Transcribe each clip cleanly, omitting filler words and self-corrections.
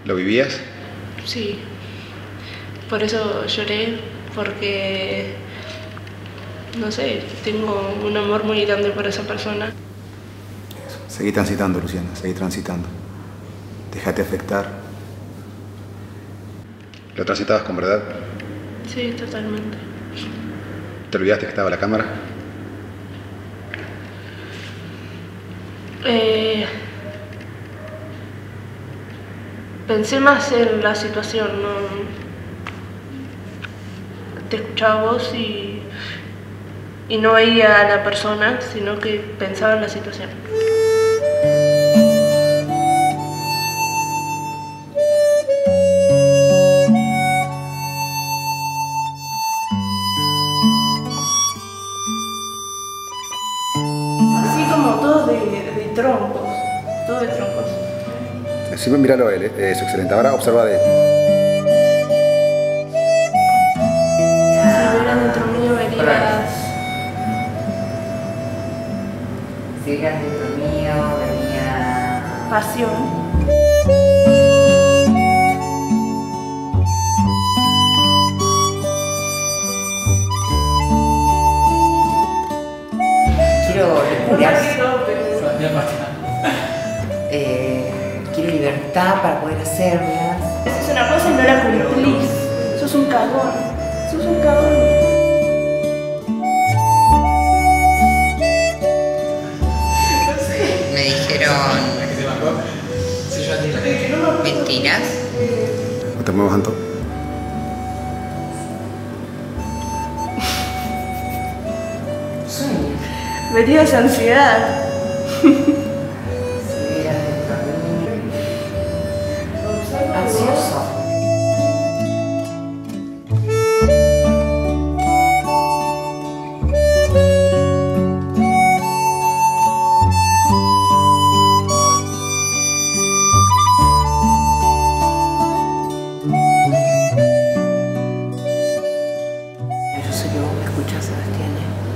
¿Lo vivías? Sí. Por eso lloré, porque, no sé, tengo un amor muy grande por esa persona. Eso. Seguí transitando, Luciana, seguí transitando. Déjate afectar. ¿Lo transitabas con verdad? Sí, totalmente. ¿Te olvidaste que estaba la cámara? Pensé más en la situación, no. Te escuchaba vos y no veía a la persona, sino que pensaba en la situación. Así como todo de troncos, todo de troncos. Sí, míralo a él, eso, excelente. Ahora observa de él. Si hubieras dentro mío verías... Si hubieras dentro mío venía... pasión. Quiero quiero libertad para poder hacerlas. Haces una cosa y no la cumplís. Sos un cagón. Sos un cagón. Me dijeron mentiras. No te muevas, Anto. Sueño. Verías ansiedad. Si hubieras dentro de mí ansioso. Yo sé que vos me escuchás, Sebastián.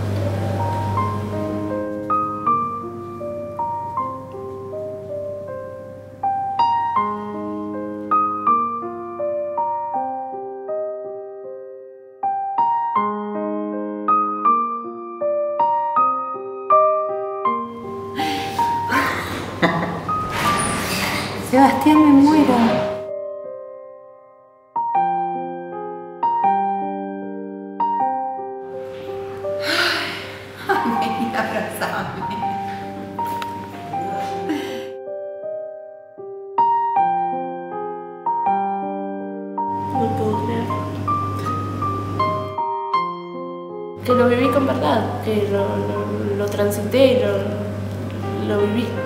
Sebastián, me muero. Vení, abrazame. No puedo creerlo. Que lo viví con verdad, que lo transité y lo viví.